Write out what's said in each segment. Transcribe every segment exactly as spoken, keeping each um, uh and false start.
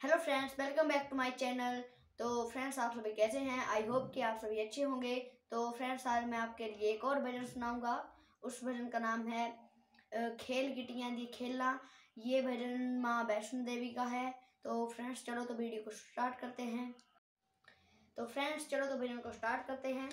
Hello friends, welcome back to my channel. तो friends, आप सभी कैसे हैं? आई होप कि आप सभी अच्छे होंगे। तो फ्रेंड्स, आज मैं आपके लिए एक और भजन सुनाऊंगा। उस भजन का नाम है खेल गिटियां दी खेला। ये भजन माँ वैष्णो देवी का है। तो फ्रेंड्स, चलो तो वीडियो को स्टार्ट करते हैं। तो फ्रेंड्स, चलो तो भजन को स्टार्ट करते हैं।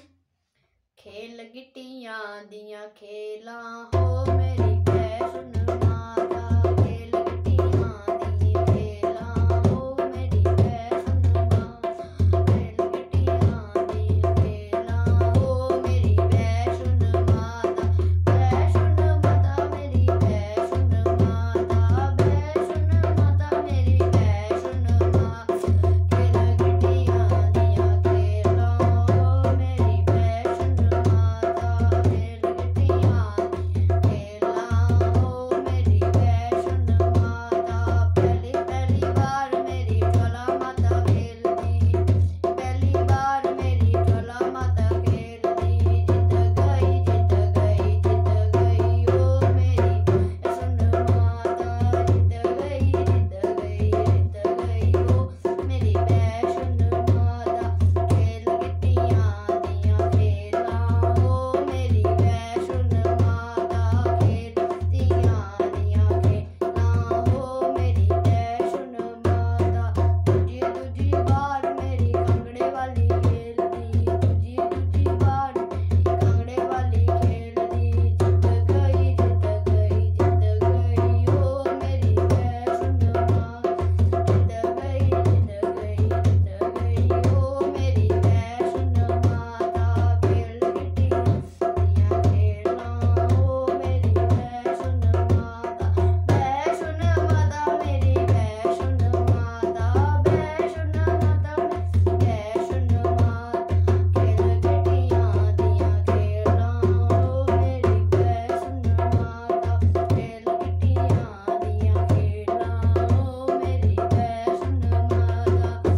खेल गिटियां दियां खेला हो मेरी वैष्णो माता, खेल गिटियां दी खेला हो मेरी वैष्णो माता, खेल गिटियां दी खेला हो मेरी वैष्णो माता, वैष्णो माता मेरी वैष्णो माता, वैष्णो माता मेरी वैष्णो माता, खेल गिटियां दियां खेला हो मेरी वैष्णो माता, खेल गिटियां खेला हो मेरी वैष्णो माता। पहली पहली बार मेरी ज्वाला माता खेलती, पहली बार मेरी ज्वाला माता खेलती, जित गई जित गई जित गई ओ मेरी वैष्णो माता, जित गई जित गई जित गई ओ मेरी वैष्णो माता, खेल गिटियां दियां खेला हो मेरी वैष्णो माता, खेल गिटियां दियां खेला हो मेरी वैष्णो माता। दूजी दूजी बार मेरी कांगड़े वाली खेलती, दूजी दूजी बार कांगड़े वाली खेलती, जित गई जित गई जित गई ओ मेरी वैष्णो माता, जित गई जित गई जित गई ओ मेरी वैष्णो माता, खेल गिटियां दियां खेला हो मेरी वैष्णो माता, वैष्णो माता मेरी वैष्णो माता, वैष्णो माता मेरी वैष्णो माता, खेल गिटियां दियां खेला हो मेरी वैष्णो माता, खेल गिटियां दियां खेला हो मेरी वैष्णो माता।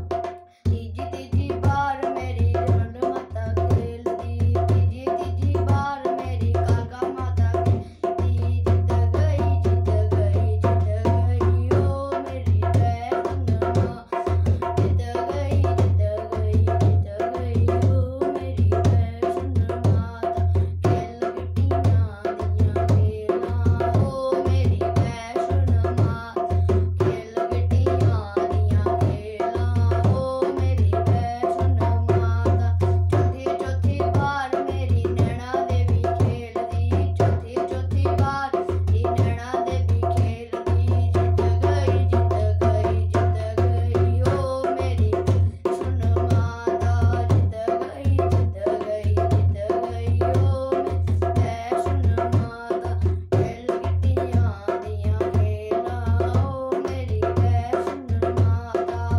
तीजी तीजी बार मेरी रंड माता खेलती, तीजी तीजी बार मेरी कालका माता खेलती, जित गई जित गई जित गई ओ मेरी वैष्णो माता, जित गई जित गई जित गई ओ मेरी वैष्णो माता, खेल गिटियां दियां खेला हो मेरी वैष्णो माता, खेल गिटियां दियां खेला हो मेरी वैष्णो माता। चौथी चौथी बार मेरी नैना देवी खेलती, चौथी चौथी बार मेरी नैना देवी खेलती, जित गई जित गई जित गई ओ मेरी वैष्णो माता, जित गई जित गई जित गई ओ मेरी वैष्णो माता, खेल गिटियां दियां खेला हो मेरी वैष्णो माता,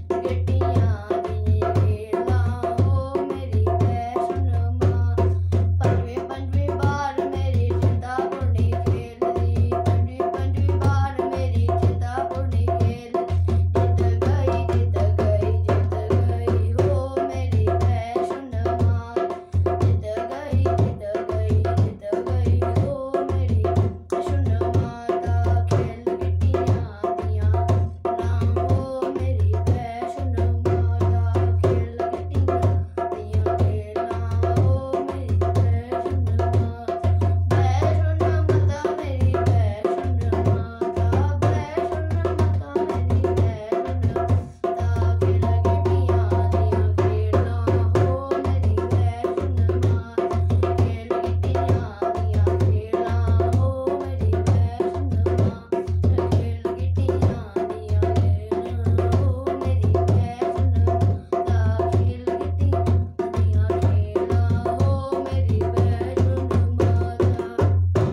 गिटियां दियां खेला हो मेरी वैष्णो माता। पंजवीं पंजवीं बार मेरी चिंतापूर्णी खेलती, पंजवीं पंजवीं बार मेरी चिंतापूर्णी खेलती, जित गई जित गई जित गई हो मेरी वैष्णो माता, जित गई जित गई जित गई हो मेरी वैष्णो माता, खेल गिटियां दियां खेला हो मेरी वैष्णो माता, खेल गिटियां दियां खेला हो मेरी वैष्णो माता, वैष्णो माता मेरी वैष्णो माता, वैष्णो माता मेरी वैष्णो माता, खेल गिटियां दियां खेला हो मेरी वैष्णो माता, खेल गिटियां दियां खेला हो मेरी वैष्णो माता, खेल गिटियां दियां खेला हो मेरी वैष्णो माता, खेल गिटियां दियां खेला हो मेरी वैष्णो माता।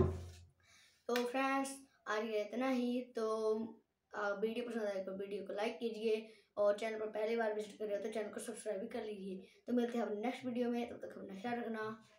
तो फ्रेंड्स, आज के इतना ही। तो आ, वीडियो पसंद आए तो वीडियो को लाइक कीजिए, और चैनल पर पहली बार विजिट कर रहे हो तो चैनल को सब्सक्राइब भी कर लीजिए। तो मिलते हैं अब नेक्स्ट वीडियो में, तब तक अपना ख्याल रखना।